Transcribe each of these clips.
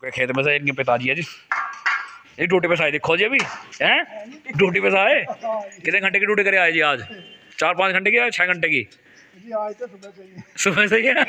खेत में से इनके पिताजी है जी, ये ड्यूटी पे से आए देखो जी अभी हैं, ड्यूटी पे से आए। कितने घंटे की ड्यूटी करे आए जी आज? 4-5 घंटे की या 6 घंटे की? सुबह से ही है।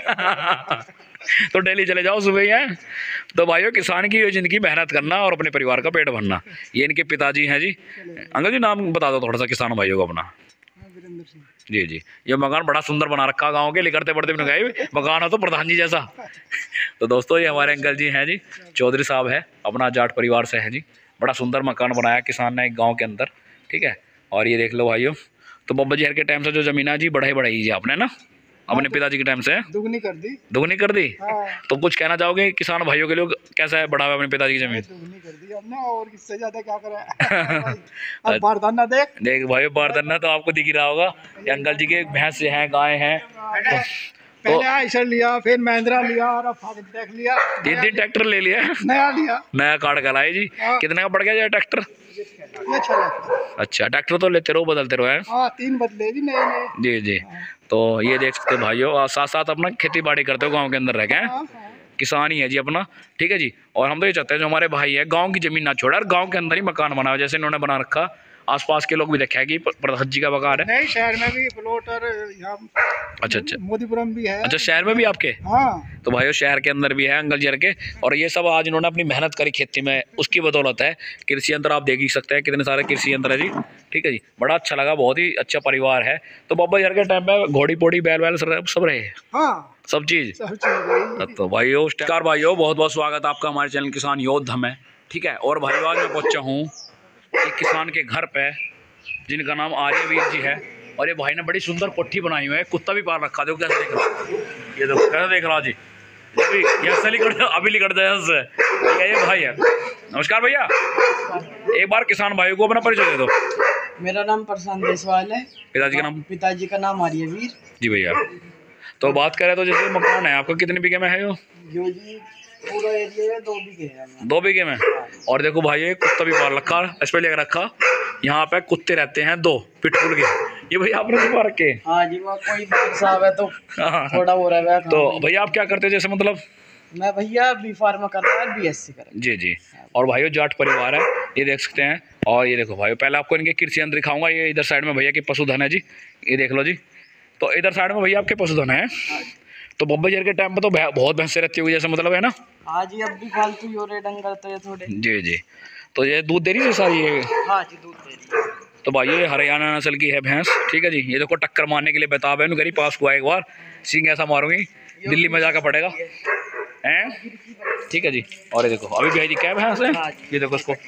तो डेली चले जाओ सुबह ही है। तो भाइयों किसान की ये जिंदगी मेहनत करना और अपने परिवार का पेट भरना, ये इनके पिताजी हैं जी। अंकल जी नाम बता दो थोड़ा सा किसान भाइयों को अपना। जी जी, ये मकान बड़ा सुंदर बना रखा गांव के, लिखते पढ़ते भी गए मकान हो तो प्रधान जी जैसा। तो दोस्तों ये हमारे अंकल जी हैं जी, चौधरी साहब है, अपना जाट परिवार से है जी। बड़ा सुंदर मकान बनाया किसान ने एक गांव के अंदर, ठीक है। और ये देख लो भाइयों, तो बब्बा जी के टाइम से जो जमीन है जी बढ़ाई जी आपने ना, अपने पिताजी के टाइम से दुगनी कर दी। हाँ। तो कुछ कहना चाहोगे किसान भाइयों के लिए, कैसा है बढ़ा हुआ अपने पिताजी की जमीन? दुगनी कर दी हमने, और इससे ज्यादा क्या करें। अब बारदाना देख भाइयों, बारदाना तो आपको दिख ही रहा होगा। अंकल जी के भैंस हैं, गाय हैं। पहले आइसर लिया, फिर महिंद्रा लिया, और अब देख लिया 3 ट्रैक्टर ले लिया, नया कार्ड कराए जी। कितने का पड़ गया जी ट्रैक्टर? अच्छा, ट्रैक्टर तो लेते रहो बदलते रहो है। 3 बदले जी नए। जी जी, तो ये देख सकते हो भाइयों, और साथ साथ अपना खेती बाड़ी करते हो गांव के अंदर रह गए, किसान ही है जी अपना, ठीक है जी। और हम तो ये चाहते हैं जो हमारे भाई है गांव की जमीन ना छोड़ा और गांव के अंदर ही मकान बनाओ, जैसे इन्होंने बना रखा। आसपास के लोग भी देखा है कि प्रधान जी का मकान है। नहीं, शहर में भी प्लॉट और अच्छा मोदीपुरम भी है। अच्छा, शहर में भी आपके? हाँ। तो भाइयों शहर के अंदर भी है अंकल जी के। और ये सब आज इन्होंने अपनी मेहनत करी खेती में, उसकी बदौलत है। कृषि यंत्र आप देख ही सकते हैं, कितने सारे कृषि यंत्र है जी, ठीक है जी। बड़ा अच्छा लगा, बहुत ही अच्छा परिवार है। तो बाबा जी के टाइम पे घोड़ी पोड़ी बैल वैल सब रहे? हाँ, सब चीज। तो भाइयों भाइयों बहुत बहुत स्वागत आपका हमारे चैनल किसान योद्धा में, ठीक है। और भाइयों आज मैं पहुंचा हूँ एक किसान के घर पे, जिनका नाम आर्यवीर जी है। और ये भाई ने बड़ी सुंदर कोठी बनाई हुई है, कुत्ता भी पाल रखा। देखो कैसे देख रहा, ये देखो कैसे देख रहा जी, अभी लिखट जाए ये भाई है। नमस्कार भैया, एक बार किसान भाई को अपना परिचय दे दो। मेरा नाम प्रशांत देसवाल है। पिताजी का नाम? पिताजी का नाम आर्यवीर जी भैया। तो बात करें तो जैसे मकान है आपका कितने बीघे में है? यो जी पूरा एरिया है 2 बीघे है। 2 बीघे में। और देखो भाई ये कुत्ता भी पाल रखा, स्प्रे लेकर रखा। यहाँ पे कुत्ते रहते हैं 2 पिटबुल के, ये भैया आपने छुपा रखे? हाँ जी, वो कोई साहब है तो थोड़ा हो रहा है। तो भैया आप क्या करते हैं जैसे मतलब? मैं भैया बी फार्मा कर रहा है, BSc कर। जी जी। और भाइयों जाट परिवार है, ये देख सकते हैं। और ये देखो भाइयों, पहले आपको इनके कृषि यंत्र दिखाऊंगा। ये इधर साइड में भैया की पशुधन है जी, ये देख लो जी। तो इधर साइड में भैया आपके पशुधन है। तो बब्बा जी के टाइम पे तो बहुत भैंसे रहती होगी जैसे मतलब है ना? हाँ जी, अब भी फालतू ही हो रहे डंगर तो ये थोड़े। जी जी, तो ये दूध दे रही है सारी ये? हाँ जी, दूध दे रही है। तो भाई ये हरियाणा नस्ल की है भैंस, ठीक है जी। ये देखो टक्कर मारने के लिए बेताब है, गरीब पास हुआ एक बार सींग ऐसा मारूंगी दिल्ली में जाकर पड़ेगा हैं, ठीक है जी। और ये देखो अभी भाई जी क्या भैंस है, ये देखो उसको,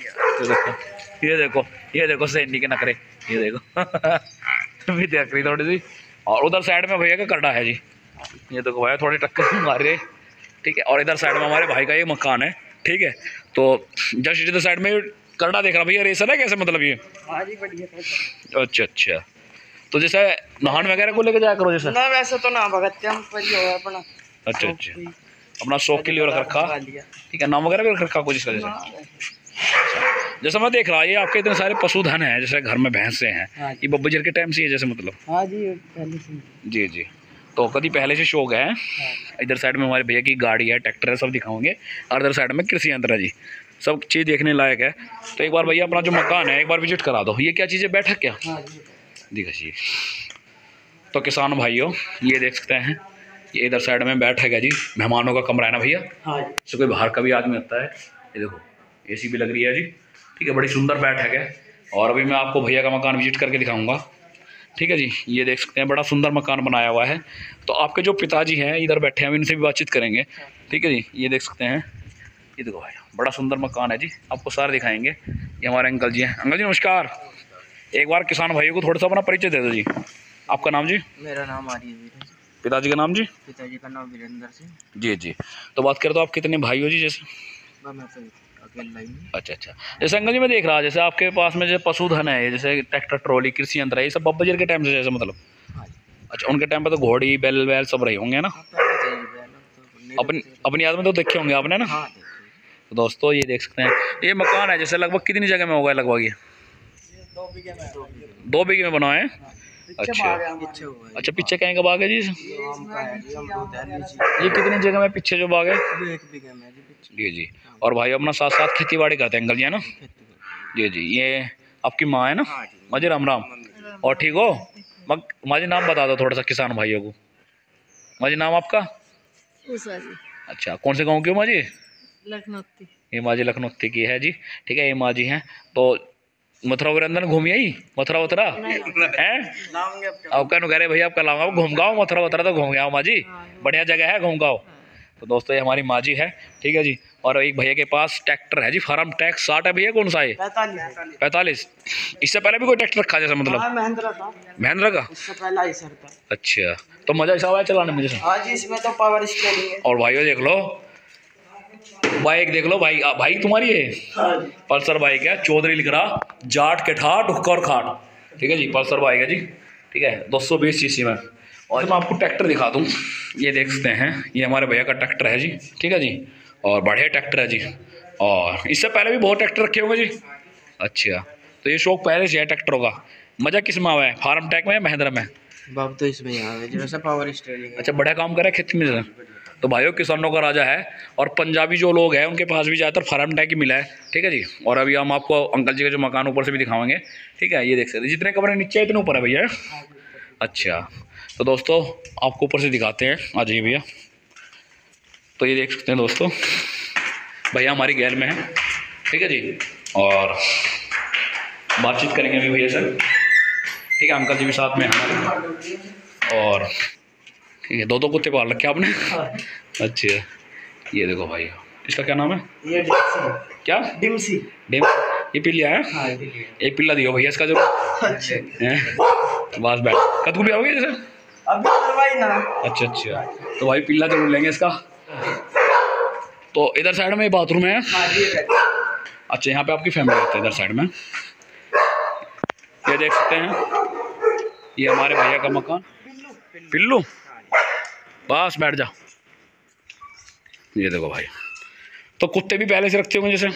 ये देखो सैनी के नखरे, ये देखो भी देख रही थोड़ी सी। और उधर साइड में भैया का करड़ा है जी, ये देखो भैया थोड़ी टक्कर मार रहे, ठीक है। और इधर साइड में हमारे भाई का ये मकान है, ठीक है। तो जस्ट इधर साइड में करड़ा देख रहा भैया, रेसर है कैसे मतलब ये? हाँ जी, बढ़िया। अच्छा, तो जैसे नहान वगैरह को लेके जाया करो जैसे? ना वैसे तो ना भगत हम पर ही हो अपना। अच्छा, अपना शौक के लिए रख रखा, ठीक है। नाम वगैरह भी रख रखा कुछ इसका जैसे? जैसे मैं देख रहा ये आपके इतने सारे पशुधन है, जैसे घर में भैंसे हैं, ये बब्बा जी के टाइम से है जैसे मतलब? हाँ जी, पहले से। जी जी, तो कभी पहले से शौक है। इधर साइड में हमारे भैया की गाड़ी है, ट्रैक्टर है, सब दिखाओगे। और इधर साइड में कृषि यंत्र है जी, सब चीज़ देखने लायक है। तो एक बार भैया अपना जो मकान है एक बार विजिट करा दो। ये क्या चीज़ है, बैठक क्या? दिखाइए। तो किसान भाइयों ये देख सकते हैं, ये इधर साइड में बैठक है जी, मेहमानों का कमरा है ना भैया? हाँ। तो कोई बाहर का भी आदमी आता है, ये देखो AC भी लग रही है जी, ठीक है। बड़ी सुंदर बैठक है। और अभी मैं आपको भैया का मकान विजिट करके दिखाऊंगा, ठीक है जी। ये देख सकते हैं बड़ा सुंदर मकान बनाया हुआ है। तो आपके जो पिताजी हैं इधर बैठे हैं, इनसे भी बातचीत करेंगे, ठीक है जी। ये देख सकते हैं, ये देखो भाई बड़ा सुंदर मकान है जी, आपको सारे दिखाएंगे। ये हमारे अंकल जी हैं। अंकल जी नमस्कार, एक बार किसान भाइयों को थोड़ा सा अपना परिचय दे दो जी। आपका नाम जी? मेरा नाम आर्यवीर है। पिताजी का नाम जी? पिताजी का नाम वीरेंद्र सिंह। जी जी। तो बात करें तो आप कितने भाई हो जी जैसे? मैं तो अकेला ही। अच्छा, जैसे अंकल जी मैं देख रहा जैसे आपके पास में जो पशुधन है, जैसे ट्रैक्टर ट्रॉली कृषि यंत्र है, ये सब बब्बा जी के टाइम से जैसे मतलब? अच्छा, उनके टाइम पे तो घोड़ी बैल वैल सब रहे होंगे ना? अपनी याद में तो देखे होंगे आपने ना? तो दोस्तों ये देख सकते हैं, ये मकान है जैसे लगभग कितनी जगह में होगा लगभग? ये 2 बीघे में। 2 बीघे में बना है। अच्छा पीछे हुआ है। अच्छा, पीछे कहीं का बाग है जी? ये आम का है जी, अमरूद है, लीची। ये कितनी जगह में पीछे जो बाग है? ये 1 बीघे में है जी पीछे। जी जी। और भाई अपना साथ साथ खेती बाड़ी करते हैं अंकल जी, है ना? खेती करते जी जी। ये आपकी माँ है ना? हैं। हाँ जी। माँ जी राम राम। और ठीक हो? माँ जी नाम बता दो थोड़ा सा किसान भाइयों को। माँ जी नाम आपका? उषा जी, अच्छा, कौन से गाँव की हो माँ जी? लखनऊ। ये माँ जी लखनऊ की है जी। ठीक है, ये माँ जी हैं। तो मथुरा वृंदावन घूमी आई? मथुरा वथुरा हैं? लाऊंगे आपके। अब कह रहे भैया आपका लाऊंगा, घूम गाओ मथुरा वथुरा तो घूम गया माँ जी, बढ़िया जगह है, घूम गाओ। तो दोस्तों ये हमारी माँ जी है, ठीक है जी। और एक भैया के पास ट्रैक्टर है जी, फार्म टैक्स 60 है भैया, कौन सा है? 45। इससे पहले भी कोई ट्रैक्टर रखा जैसे मतलब? महिंद्रा था, महिंद्रा का? इससे पहला ही सर था। अच्छा, तो मजा ऐसा हुआ है चलाने में जैसे? हाँ जी, इसमें तो पावर स्टीयरिंग है। और भाइयों देख लो, बाइक देख लो भाई, भाई तुम्हारी है हाँ जी। पल्सर बाइक है, चौधरी लिख रहा, जाट के ठाट हुक्का और खाट। ठीक है जी, पल्सर बाइक है जी। ठीक है, 220 सीसी में। और मैं आपको ट्रैक्टर दिखा दूँ, ये देख सकते हैं, ये हमारे भैया का ट्रैक्टर है जी। ठीक है जी, और बढ़िया ट्रैक्टर है जी। और इससे पहले भी बहुत ट्रैक्टर रखे होंगे जी? अच्छा, तो ये शौक पहले से है ट्रैक्टरों का। मज़ा किस में हुआ है, फार्म टैक में या महिंद्रा में? बाप तो इसमें ही आवे जैसा पावर स्टीयरिंग है। अच्छा, बढ़िया काम करे खेती में जरा। तो भाइयों किसानों का राजा है, और पंजाबी जो लोग हैं उनके पास भी ज़्यादातर फार्म टैक ही मिला है। ठीक है जी। और अभी हम आपको अंकल जी के जो मकान ऊपर से भी दिखाएंगे। ठीक है, ये देख सकते हैं, जितने कमरे नीचे इतने ऊपर है भैया। अच्छा, तो दोस्तों आपको ऊपर से दिखाते हैं, आ जाइए भैया। तो ये देख सकते हैं दोस्तों, भैया हमारी गैल में है। ठीक है जी, और बातचीत करेंगे अभी भैया सर। ठीक है, अंकल जी भी साथ में हैं। और ठीक है, दो कुत्ते पाल रखे आपने? अच्छा, ये देखो भाई, इसका क्या नाम है? ये डिम्सी। क्या? डिम्सी। डेम, ये पिल्ला है? हाँ, एक पिल्ला दियो भैया इसका जरूर। अच्छा। बस बैठ, कद को भी आओगे जैसे? अभी करवाई ना। अच्छा अच्छा, तो भाई पिल्ला जरूर लेंगे इसका। तो इधर साइड में बाथरूम है? हाँ जी। अच्छा, यहाँ पे आपकी फैमिली रहती है इधर साइड में। ये देख सकते हैं, ये हमारे भैया का मकान। पिल्लू, बस बैठ जा। ये देखो भाई, तो कुत्ते भी पहले से रखते होंगे जैसे?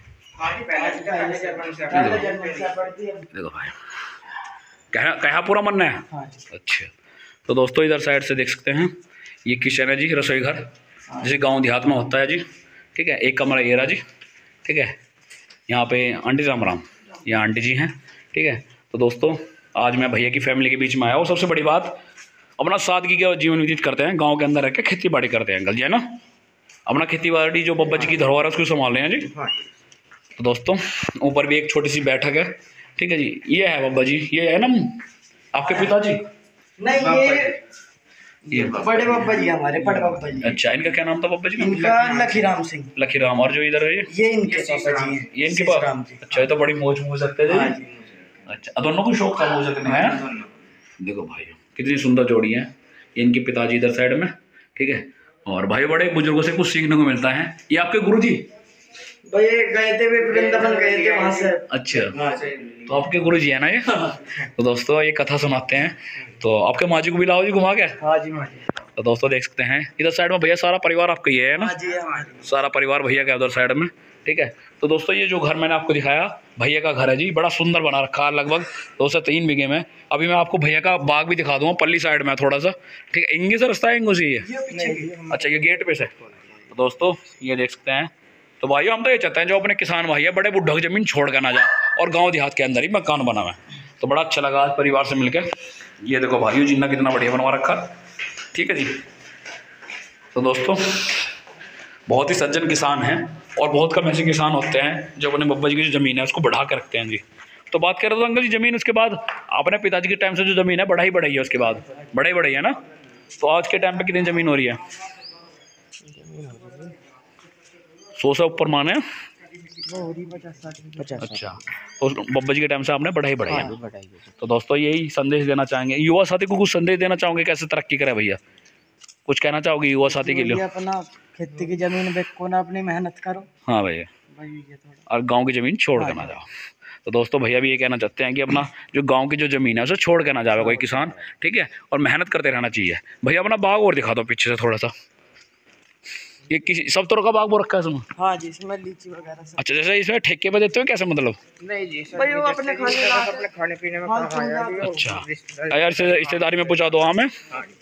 देखो भाई, कहा पूरा मन है। अच्छा, तो दोस्तों इधर साइड से देख सकते हैं, ये किचन है जी, रसोई घर जैसे गांव देहात में होता है जी। ठीक है, एक कमरा ये रहा जी। ठीक है, यहाँ पे आंटी राम राम, यहाँ आंटी जी हैं। ठीक है, तो दोस्तों आज मैं भैया की फैमिली के बीच में आया हूँ। सबसे बड़ी बात, अपना सादगी का जीवन व्यतीत करते हैं, गांव के अंदर रह के खेती बाड़ी करते हैं अंकल जी, है ना? अपना खेती बाड़ी जो बब्बा जी की धरोहर है उसको संभाल रहे हैं जी। तो दोस्तों ऊपर भी एक छोटी सी बैठक है। ठीक है जी, ये है बब्बा जी, ये है ना आपके पिताजी? नहीं, ये बड़े बाबा जी हमारे, बड़े बाबा जी। अच्छा, इनका क्या नाम था बब्बा जी का? इनका लखीराम सिंह। लखीराम। और जो इधर है ये इनके पापा जी हैं। ये इनके पास? राम जी। अच्छा, ये तो बड़ी मौज मुँह सकते थे। हाँ जी। अच्छा, दोनों को शौक था मौज सकने है। देखो भाई कितनी सुंदर जोड़ी है, इनके पिताजी इधर साइड में। ठीक है, और भाई बड़े बुजुर्गों से कुछ सीखने को मिलता है। ये आपके गुरुजी? भाई गए थे, वे वृंदावन गए थे वहाँ से। अच्छा, तो आपके गुरुजी है ना ये? तो दोस्तों ये कथा सुनाते हैं, तो आपके माँ जी को भी लाओ जी घुमा के। हाँ जी, हाँ जी। तो दोस्तों देख सकते हैं, इधर साइड में भैया सारा परिवार आपका ही है ना? हाँ जी, हमारे सारा परिवार भैया का उधर साइड में। ठीक है, तो दोस्तों ये जो घर मैंने आपको दिखाया भैया का घर है जी, बड़ा सुंदर बना रखा है, लगभग 2 से 3 बीघे में। अभी मैं आपको भैया का बाग भी दिखा दूंगा, पल्ली साइड में थोड़ा सा। ठीक है, इंगे से रास्ता है, इंगो से ही है? अच्छा, ये गेट पे से। तो दोस्तों ये देख सकते हैं, तो भाइयों हम तो ये चाहते हैं जो अपने किसान भाई है, बड़े बुढ़ों की ज़मीन छोड़ कर ना जाए और गाँव देहात के अंदर ही मकान बना हुआ है। तो बड़ा अच्छा लगा आज परिवार से मिलकर। ये देखो भाइयों जिन्ना कितना बढ़िया बनवा रखा। ठीक है जी, तो दोस्तों बहुत ही सज्जन किसान हैं, और बहुत कम ऐसे किसान होते हैं जो अपने बब्बा जी की जो ज़मीन है उसको बढ़ा कर रखते हैं जी। तो बात करें तो अंकल जी ज़मीन, उसके बाद अपने पिताजी के टाइम से जो ज़मीन है बढ़ाई है, उसके बाद बढ़ाई है ना? तो आज के टाइम पे कितनी ज़मीन हो रही है? 100 से ऊपर माने? 50। अच्छा, तो बब्बा जी के टाइम से आपने बढ़ाई है। तो दोस्तों यही संदेश देना चाहेंगे, युवा साथी को कुछ संदेश देना चाहोगे, कैसे तरक्की करे भैया? कुछ कहना चाहोगे युवा साथी के लिए? अपना खेती की जमीन बेचो ना, अपनी मेहनत करो। हाँ भैया, और गांव की ज़मीन छोड़ कर ना जाओ। तो दोस्तों भैया भी ये कहना चाहते हैं कि अपना जो गांव की जो ज़मीन है उसे छोड़ के ना जावे कोई किसान। ठीक है, और मेहनत करते रहना चाहिए। भैया अपना बाग और दिखा दो पीछे से थोड़ा सा। ये किसी सब तरह का बाग बो रखा है इसमें? हाँ जी, इसमें लीची वगैरह सब। अच्छा, जैसे इसमें ठेके पे देते हो कैसे मतलब? नहीं जी सर, भाई वो अपने खाने पीने में काम आया जी। अच्छा यार, रिश्तेदारी में पूछा दो। हाँ मैं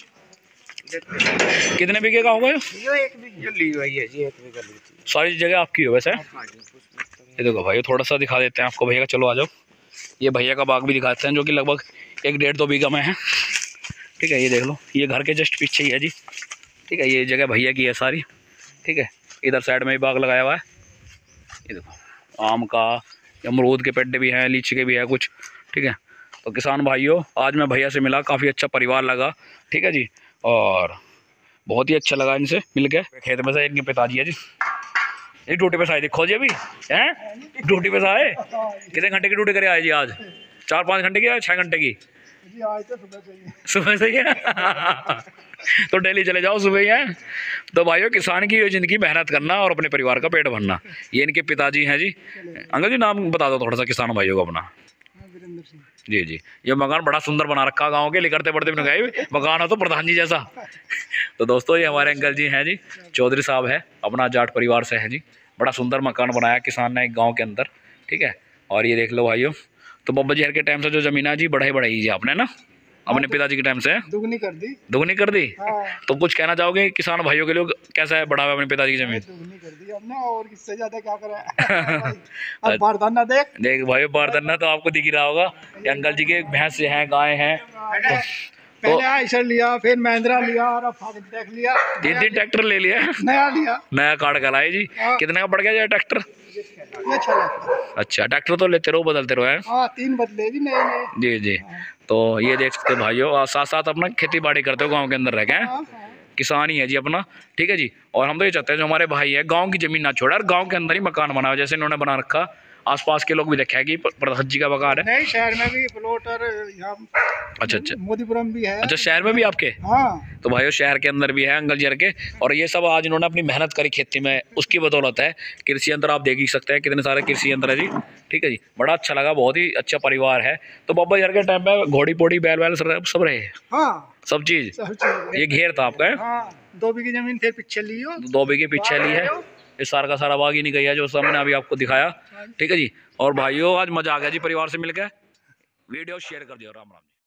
कितने बीघे का होगा ये? यो एक बीघे ली हुई है जी, 1 बीघा लीची। सारी जगह आपकी हो वैसे? हाँ जी। ये देखो भाई, थोड़ा सा दिखा देते हैं आपको भैया का। चलो आ जाओ, ये भैया का बाग भी दिखाते हैं जो कि लगभग 1-1.5-2 बीघा में है। ठीक है, ये देख लो, ये घर के जस्ट पीछे ही है जी। ठीक है, ये जगह भैया की है सारी। ठीक है, इधर साइड में भी बाग लगाया हुआ है। ये देखो, आम का, अमरूद के पेड़ भी हैं, लीची के भी है कुछ। ठीक है, तो किसान भाइयों, आज मैं भैया से मिला, काफ़ी अच्छा परिवार लगा। ठीक है जी, और बहुत ही अच्छा लगा इनसे मिल के। खेत में से इनके पिताजी है जी, ये ड्यूटी पे से आए, देखो जी अभी हैं ड्यूटी पे से आए। कितने घंटे की ड्यूटी करे आए जी आज? 4-5 घंटे की या 6 घंटे की? जी आज तो सुबह से ही है तो डेली चले जाओ सुबह ही है। तो भाइयों, किसान की ये ज़िंदगी मेहनत करना और अपने परिवार का पेट भरना। ये इनके पिताजी हैं जी। अंकल जी, नाम बता दो थोड़ा सा किसान भाइयों को अपना। वीरेंद्र सिंह। जी जी, ये मकान बड़ा सुंदर बना रखा गांव के, लिखते पढ़ते भी गए मकान हो तो प्रधान जी जैसा। तो दोस्तों, ये हमारे अंकल जी हैं जी, चौधरी साहब है, अपना जाट परिवार से है जी। बड़ा सुंदर मकान बनाया किसान ने एक गांव के अंदर। ठीक है, और ये देख लो भाइयों, तो बब्बा जी हर के टाइम से जो ज़मीन है जी बढ़ाई जी आपने ना, अपने पिताजी के टाइम से दुगनी कर दी। दुगनी कर दी। हाँ। तो कुछ कहना चाहोगे किसान भाइयों के लिए, कैसा है बढ़ावा अपने पिताजी की ज़मीन? दुगनी कर दी हमने, और इससे ज्यादा क्या करें। अब बारदाना देख भाई, बारदाना तो आपको दिख ही रहा होगा। ये अंकल जी के भैंस हैं, गाय हैं। पहले आयशर लिया, फिर महिंद्रा लिया, और अब फार्मटेक लिया। 3 ट्रैक्टर ले लिया, नया लिया। नया कार्ड कराए जी। कितने का पड़ गया ट्रैक्टर? ये 6 लाख। अच्छा, ट्रैक्टर तो लेते रहो, बदलते रहो है। हाँ, 3 बदले जी नए नए। जी जी, तो ये देख सकते हो भाइयों, और साथ साथ अपना खेती बाड़ी करते हो गांव के अंदर रह के। किसान ही है जी अपना। ठीक है जी, और हम तो ये चाहते हैं जो हमारे भाई है, गांव की जमीन ना छोड़े और गांव के अंदर ही मकान बनाओ, जैसे इन्होंने बना रखा। आसपास के लोग भी देखे कि प्रधान जी का मकान है। नहीं, शहर में भी प्लॉट और यहाँ अच्छा अच्छा, मोदीपुरम भी है। अच्छा शहर में भी आपके? हाँ। तो भाइयों, शहर के अंदर भी है अंकल जी के। और ये सब आज इन्होंने अपनी मेहनत करी खेती में, उसकी बदौलत है। कृषि यंत्र आप देख ही सकते हैं, कितने सारे कृषि यंत्र है जी। ठीक है जी, बड़ा अच्छा लगा, बहुत ही अच्छा परिवार है। तो बाबा यार के टाइम में घोड़ी पोड़ी बैल वैल सब रहे? हाँ, सब चीज। सब चीज। ये घेर था आपका है? हाँ, 2 बीघी जमीन फिर पीछे ली हो। 2 बीघे पीछे ली है। ये सारा का सारा बाग ही नहीं गया जो सब मैंने अभी आपको दिखाया। ठीक है जी, और भाइयों, आज मजा आ गया जी परिवार से मिलकर। वीडियो शेयर कर दिया। राम राम।